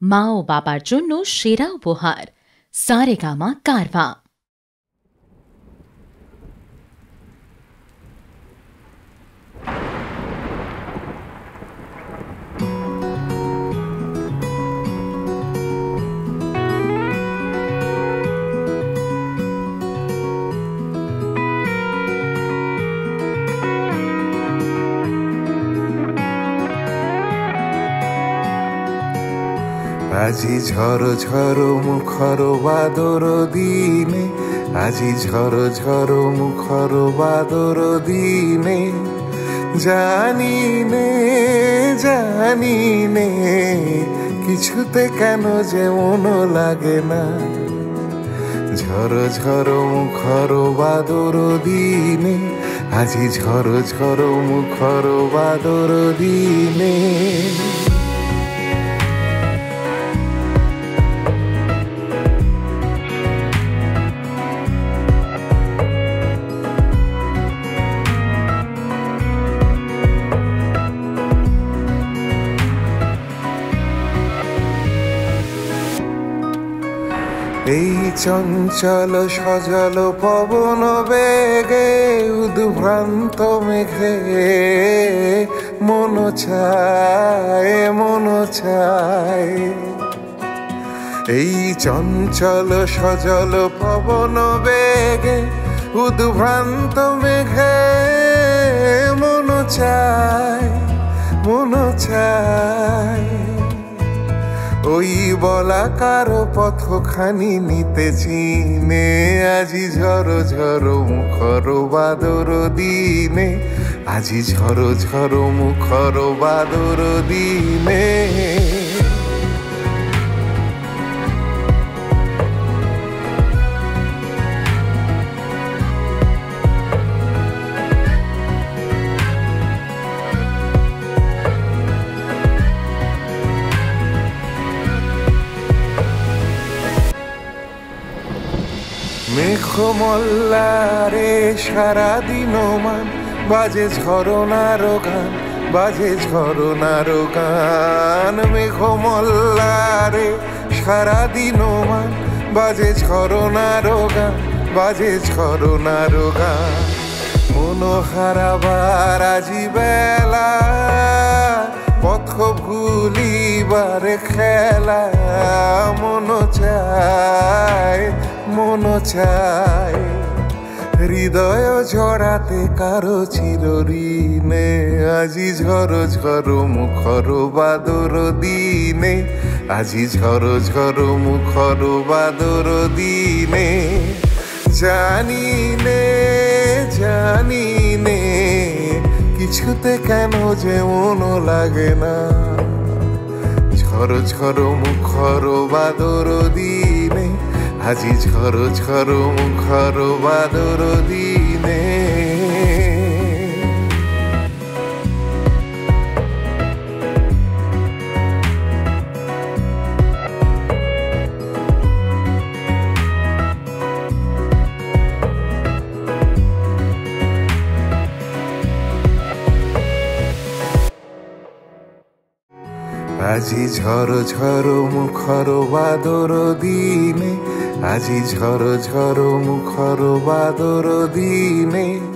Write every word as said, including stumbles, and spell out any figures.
মা ও বাবার জন্য সেরা উপহার সারেগামা কারভা। আজি ঝড় ঝড় মুখর বাদর দিনে, আজি ঝড় ঝড় মুখর বাদর দিনে, জানি নে জানি নে কিছুতে কেন যে মন লাগে না। ঝড় ঝড় মুখর বাদর দিনে, আজি ঝড় ঝড় মুখর বাদর দিনে। এই চঞ্চল সজল পবন বেগে, উদ্ভ্রান্ত মেঘে মন চায় মন চায়। এই চঞ্চল সজল পবন বেগে, উদ্ভ্রান্ত মেঘে মন চায় মন চায়। ওই বলাকার পথখানি নিতে চিনে, আজি ঝড় ঝড় মুখর বাদর দিনে, আজি ঝড় ঝড় মুখর বাদর দিনে। মেঘ মল্লারে সারাদিন মান, বাজে ঝরনার গান বাজে ঝরনার গান। মেঘ মল্লারে সারাদিন মান, বাজে ঝরনার গান বাজে ঝরনার গান। মন হারাবার আজি বেলা, পথ ভুলিবার খেলা, মন চায় মন চায়। হৃদয় জড়াতে কারো চিরঋণে, আজি ঝড় ঝড় মুখর বাদর দিনে, আজি ঝড় ঝড় মুখর বাদর দিনে। জানি নে জানি নে কিছুতে কেন যে মন লাগে না। ঝড় ঝড় মুখর বাদর দিনে, আজি ঝড় ঝড় মুখর বাদর দিনে। আজি ঝড় ঝড় মুখর বাদর দিনে, আজি ঝড় ঝড় মুখর বাদর দিনে।